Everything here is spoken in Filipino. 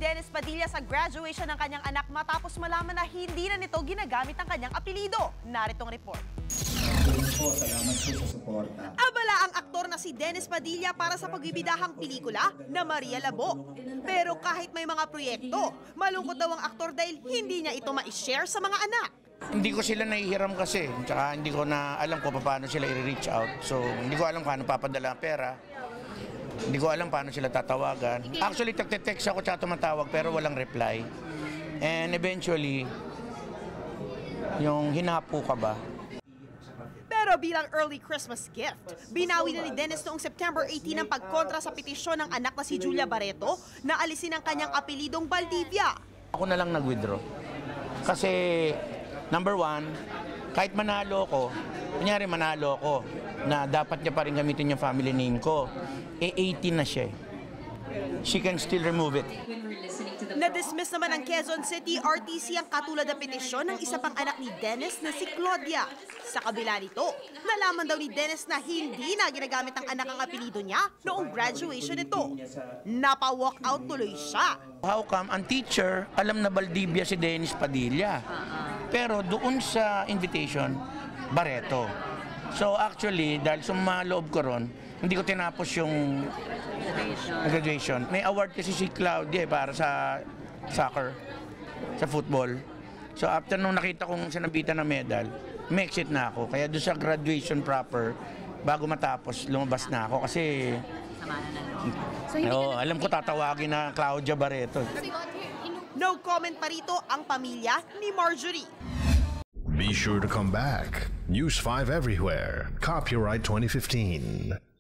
Dennis Padilla sa graduation ng kanyang anak matapos malaman na hindi na nito ginagamit ang kanyang apelido. Naritong report. Salamat po sa suporta. Abala ang aktor na si Dennis Padilla para sa pagbibidahang pelikula na Maria Labo. Pero kahit may mga proyekto, malungkot daw ang aktor dahil hindi niya ito ma-share sa mga anak. Hindi ko sila nahihiram kasi, tsaka hindi ko na alam ko paano sila i-reach out. So, hindi ko alam paano papadala ang pera. Hindi ko alam paano sila tatawagan. Actually, text ako tsaka tumatawag pero walang reply. And eventually, yung hinapo ka ba? Pero bilang early Christmas gift, binawi na ni Dennis noong September 18 ang pagkontra sa petisyon ng anak na si Julia Barreto na alisin ang kanyang apelidong Valdivia. Ako na lang nag-withdraw. Kasi, number one, kahit manalo ko, kunyari manalo ko, na dapat niya pa rin gamitin yung family name ko, 18 na siya. She can still remove it. Na-dismiss naman ng Quezon City RTC ang katulad na petisyon ng isa pang anak ni Dennis na si Claudia. Sa kabila nito, nalaman daw ni Dennis na hindi na ginagamit ng anak ang apelido niya noong graduation nito. Napa-walk out tuloy siya. How come ang teacher alam na Valdivia si Dennis Padilla? Pero doon sa invitation, Barreto. So actually, dahil sumaloob ko ron, hindi ko tinapos yung graduation. May award kasi si Claudia para sa soccer, sa football. So after nung nakita kong sinabitan ng medal, may exit na ako. Kaya doon sa graduation proper, bago matapos, lumabas na ako kasi alam ko tatawagin na Claudia Barreto. No comment pa rito ang pamilya ni Marjorie. Be sure to come back. News 5 everywhere. Copyright 2015.